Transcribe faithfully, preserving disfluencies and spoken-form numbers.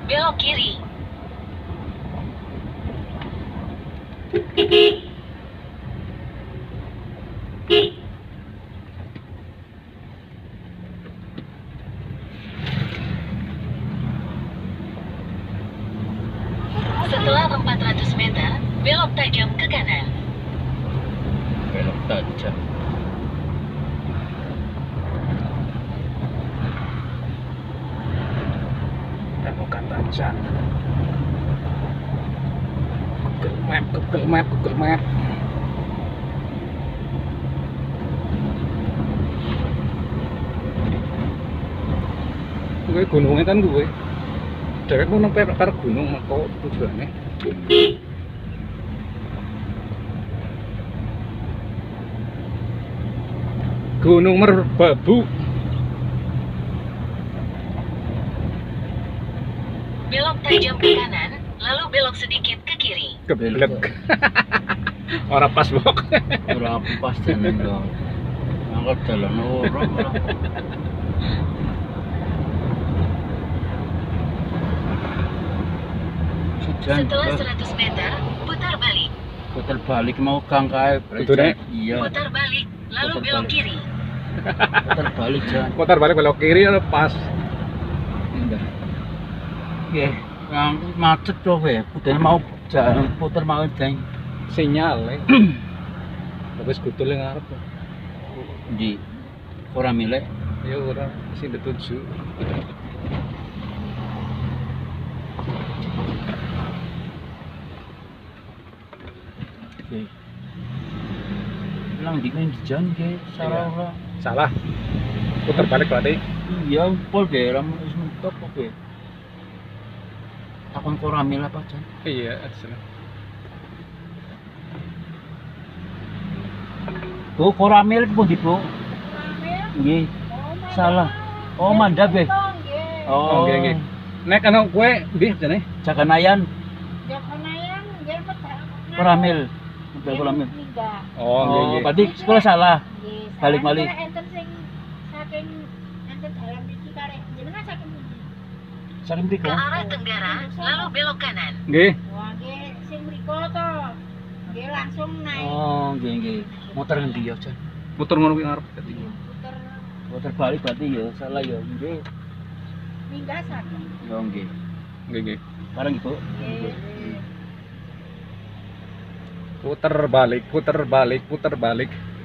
belok kiri. Setelah empat ratus meter, belok tajam ke kanan. Belok tajam. Belokan tajam. Google Map, Google Map, Google Map. Gue gunungnya kan gue. Dewek mau nempe karo gunung meko tujuane. Gunung Merbabu. Belok tajam ke kanan, lalu belok sedikit ke kiri. Keblek. Ora pas bok. Ora pas jalan dong. Angkat jalan orang. Setelah seratus meter, putar balik. Putar balik mau kang kae. Betulnya? Iya. Putar balik, lalu Putar belok balik. kiri. Putar balik Jan. Putar balik belok kiri ya pas. Indah. Nggih, yang macet to we. Putar mau jalan putar mau jeng. Sinyal ya. Wis gudul yang ngarep. Di ora milih. Ya ora sing dituju. Oke. Bilang di kan jalan ke salah ora. Salah. Putar balik berarti. Iya, pol daerah wis mentok oke. Takon kok rame lah Pak Jan. Iya, asli. Bu, kok rame lagi Bu di Bu? Nggih. Salah. Oh, mandap ya. Oh, nggih nggih. Nek ana kowe ndi jane? Jakanayan, Jakanayan nggih medal. Koramil. Udah koramil. Oh, nggih nggih. berarti sekolah salah. Balik malih. Enten sing saking enten dalam iki karek jenengan saking pundi? Saking Ke mriko. arah tenggara, lalu belok kanan. Nggih. Wah nggih sing mriko to. Nggih langsung naik. Oh, nggih nggih. Motor ngendi ya, Jan? Muter ngono kuwi ngarep dadi. Puter Motor balik berarti ya salah ya. Nggih. minggah saking. Ya nggih. Nggih nggih. Barang Ibu. Nggih. Puter balik, puter balik, puter balik.